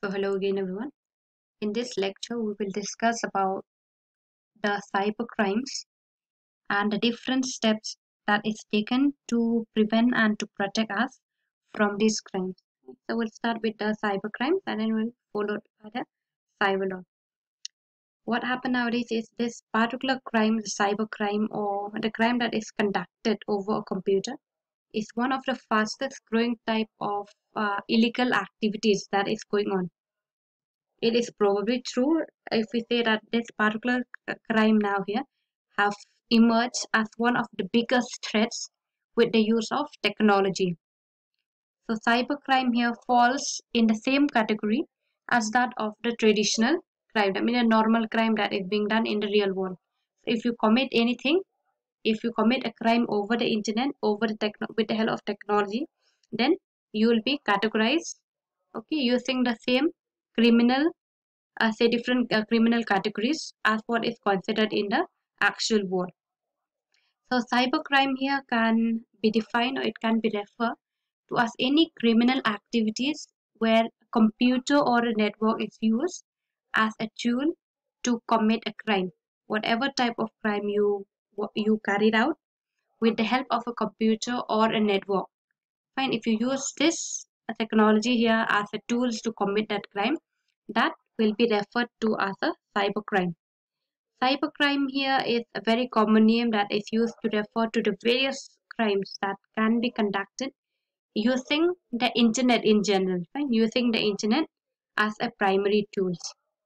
So hello again everyone. In this lecture we will discuss about the cyber crimes and the different steps that is taken to prevent and to protect us from these crimes. So we'll start with the cyber crimes and then we'll follow by the cyber law. What happened nowadays is this particular crime, the cyber crime or the crime that is conducted over a computer is one of the fastest growing type of illegal activities that is going on. It is probably true if we say that this particular crime now here have emerged as one of the biggest threats with the use of technology. So cybercrime here falls in the same category as that of the traditional crime. I mean a normal crime that is being done in the real world. So if you commit anything, if you commit a crime over the internet, over the with the help of technology, then you will be categorized, okay, using the same criminal say different criminal categories as what is considered in the actual world. So cybercrime here can be defined or it can be referred to as any criminal activities where a computer or a network is used as a tool to commit a crime. Whatever type of crime you carried out with the help of a computer or a network. Fine, if you use this technology here as a tools to commit that crime, that will be referred to as a cybercrime. Cybercrime here is a very common name that is used to refer to the various crimes that can be conducted using the internet in general, right? Using the internet as a primary tools.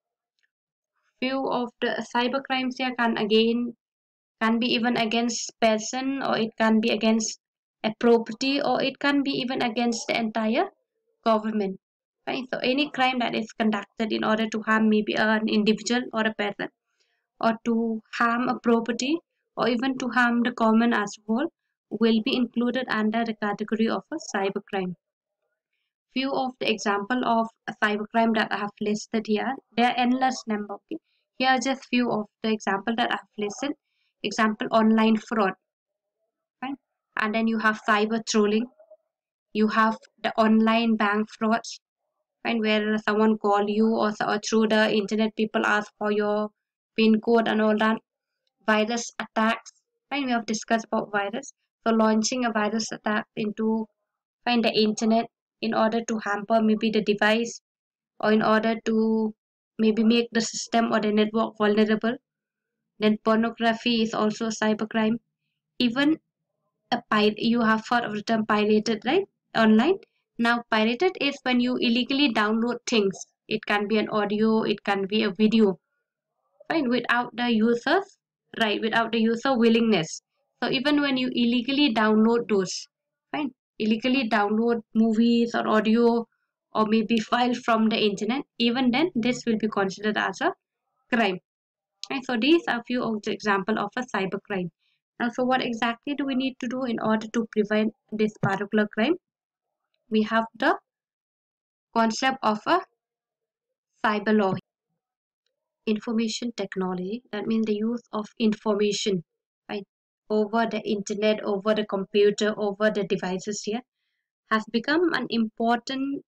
Few of the cybercrimes here can be even against person, or it can be against a property, or it can be even against the entire government, right? So any crime that is conducted in order to harm maybe an individual or a person, or to harm a property, or even to harm the common as a whole, will be included under the category of a cybercrime. Few of the example of a cybercrime that I have listed here, there are endless number. Okay? Here are just few of the example that I have listed. Example, online fraud, right? And then you have cyber trolling. You have the online bank frauds, right? Where someone call you, or through the internet people ask for your PIN code and all that. Virus attacks, right? We have discussed about virus. So launching a virus attack into find the internet in order to hamper maybe the device, or in order to maybe make the system or the network vulnerable. Then pornography is also a cybercrime. Even you have heard of the term pirated, right? Online. Now pirated is when you illegally download things. It can be an audio, it can be a video, fine, without the user's right, without the user willingness. So even when you illegally download those, fine, illegally download movies or audio or maybe file from the internet, even then this will be considered as a crime. And so these are few of the example of a cyber crime. Now, so what exactly do we need to do in order to prevent this particular crime? We have the concept of a cyber law. Information technology, that means the use of information, right, over the internet, over the computer, over the devices here, has become an important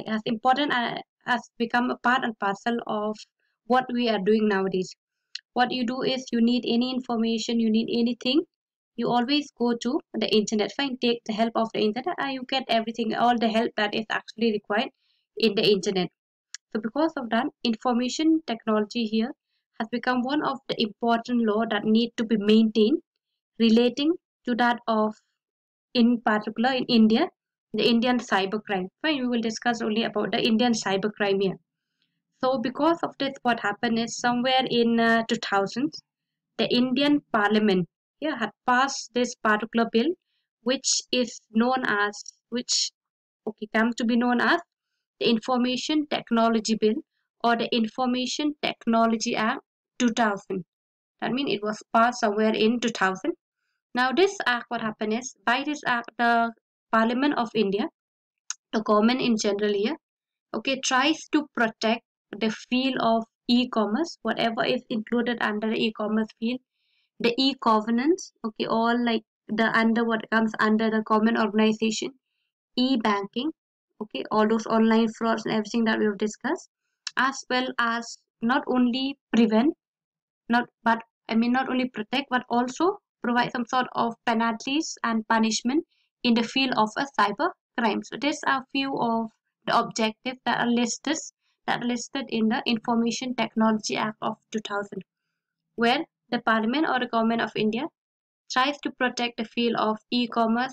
has become a part and parcel of what we are doing nowadays. What you do is, you need any information, you need anything, you always go to the internet, fine, take the help of the internet, and you get everything, all the help that is actually required in the internet. So because of that, information technology here has become one of the important law that need to be maintained relating to that of, in particular in India, the Indian cybercrime. Fine, we will discuss only about the Indian cybercrime here. So because of this, what happened is, somewhere in 2000s, the Indian Parliament here had passed this particular bill, which is known as, which okay comes to be known as the Information Technology Bill, or the Information Technology Act 2000. That means it was passed somewhere in 2000. Now this act, what happened is, by this act, the Parliament of India, the government in general here, okay, tries to protect the field of e-commerce, whatever is included under the e-commerce field, the e-governance, okay, all like the under what comes under the common organization, e-banking, okay, all those online frauds and everything that we've discussed, as well as not only prevent, not only protect, but also provide some sort of penalties and punishment in the field of a cyber crime. So these are few of the objectives that are listed in the Information Technology Act of 2000, where the Parliament or the Government of India tries to protect the field of e-commerce,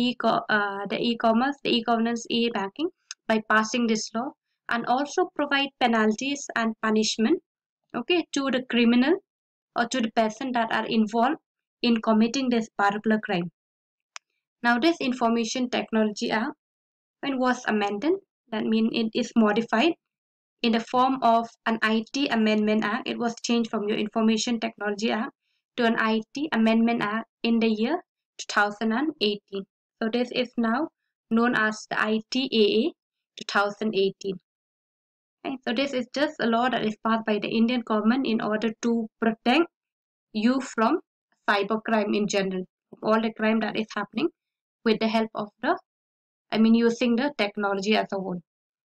the e-governance, e-banking by passing this law, and also provide penalties and punishment, okay, to the criminal or to the person that are involved in committing this particular crime. Now, this Information Technology Act, when was amended, that means it is modified in the form of an IT Amendment Act. It was changed from your Information Technology Act to an IT Amendment Act in the year 2018. So this is now known as the ITAA 2018. Okay, so this is just a law that is passed by the Indian government in order to protect you from cybercrime in general, all the crime that is happening with the help of using the technology as a whole.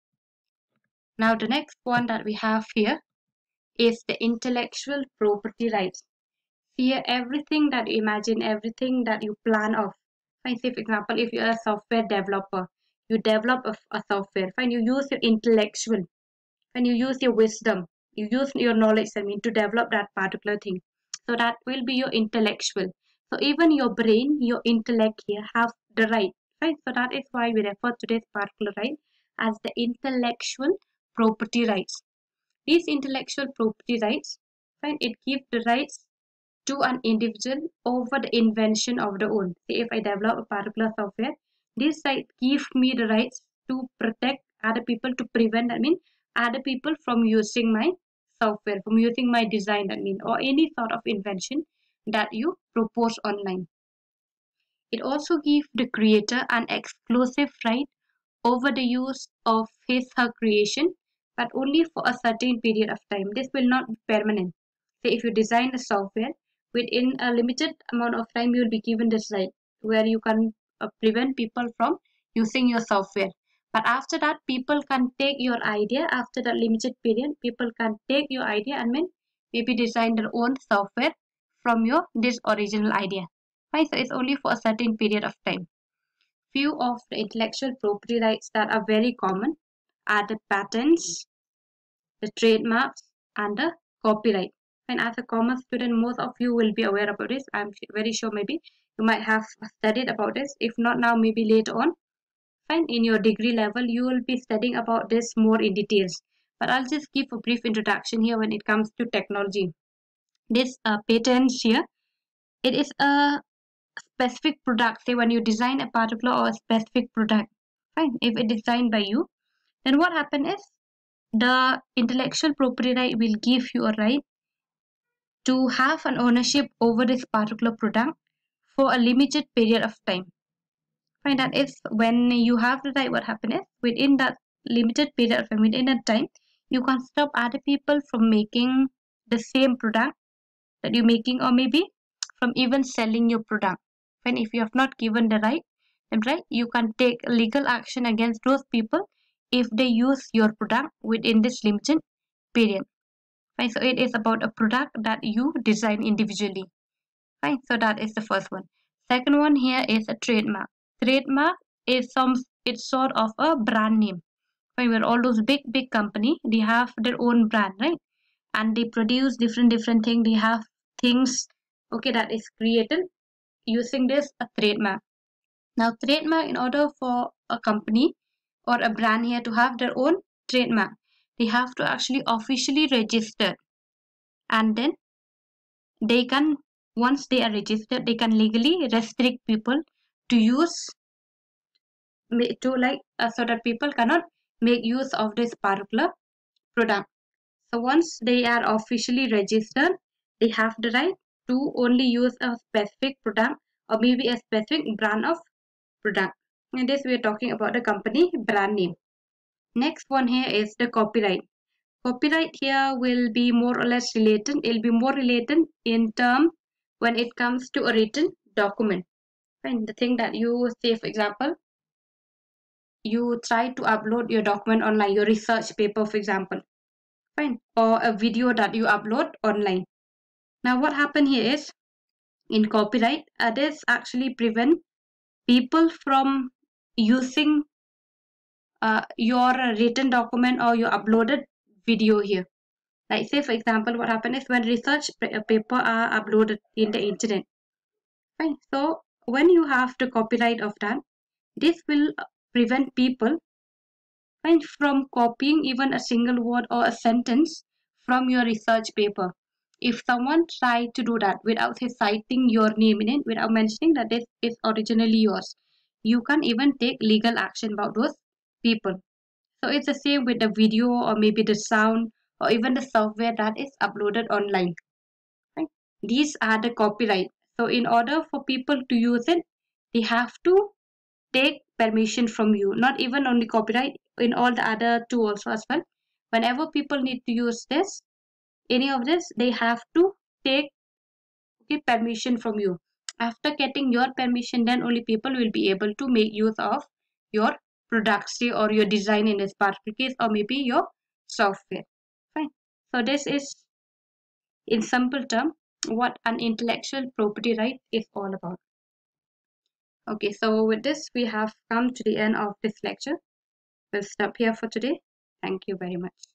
Now the next one that we have here is the intellectual property rights. Here, everything that you imagine, everything that you plan of. Fine, say for example, if you're a software developer, you develop a software, fine, you use your intellectual, and you use your wisdom, you use your knowledge, to develop that particular thing. So that will be your intellectual. So even your brain, your intellect here have the right. So that is why we refer to this particular right as the intellectual property rights. These intellectual property rights, it gives the rights to an individual over the invention of the own. Say if I develop a particular software, this right gives me the rights to protect other people, to prevent, other people from using my software, from using my design, or any sort of invention that you propose online. It also gives the creator an exclusive right over the use of his her creation, but only for a certain period of time. This will not be permanent. Say if you design a software, within a limited amount of time you will be given this right where you can prevent people from using your software. But after that, people can take your idea. After that limited period, people can take your idea and maybe design their own software from your this original idea. Right? So it's only for a certain period of time. Few of the intellectual property rights that are very common are the patents, the trademarks, and the copyright. And as a commerce student, most of you will be aware about this. I'm very sure maybe you might have studied about this. If not now, maybe later on. Fine, in your degree level, you will be studying about this more in details. But I'll just give a brief introduction here when it comes to technology. This patents here, it is a specific product. Say when you design a particular or a specific product, fine, if it's designed by you, then what happens is the intellectual property right will give you a right to have an ownership over this particular product for a limited period of time. Fine, that is when you have the right, what happens is within that limited period of time, within that time, you can stop other people from making the same product that you're making, or maybe from even selling your product. When if you have not given the right, then you can take legal action against those people if they use your product within this limited period. Fine, so it is about a product that you design individually. Fine, so that is the first one. Second one here is a trademark. Trademark is it's sort of a brand name. Fine, where all those big company, they have their own brand, right? And they produce different things. They have things, okay, that is created using this a trademark. Now trademark, in order for a company or a brand here to have their own trademark, they have to actually officially register, and then they can, once they are registered, they can legally restrict people to use so that people cannot make use of this particular product. So once they are officially registered, they have the right to only use a specific product or maybe a specific brand of product. In this we are talking about the company brand name. Next one here is the copyright. Copyright here will be more or less related. It will be more related in term when it comes to a written document. And the thing that you say, for example, you try to upload your document online, your research paper, for example, fine, or a video that you upload online. Now, what happened here is in copyright, this actually prevent people from using your written document or your uploaded video here. Like say for example, what happened is when research paper are uploaded in the internet, fine. So when you have the copyright of that, this will prevent people, fine, from copying even a single word or a sentence from your research paper. If someone tried to do that without citing your name in it, without mentioning that this is originally yours, you can even take legal action about those people. So it's the same with the video or maybe the sound or even the software that is uploaded online. Right? These are the copyright. So in order for people to use it, they have to take permission from you. Not even only copyright, in all the other two also as well. Whenever people need to use this, any of this, they have to take permission from you. After getting your permission, then only people will be able to make use of your products or your design in this particular case, or maybe your software. Fine. So this is in simple term what an intellectual property right is all about. Okay, so with this we have come to the end of this lecture. We'll stop here for today. Thank you very much.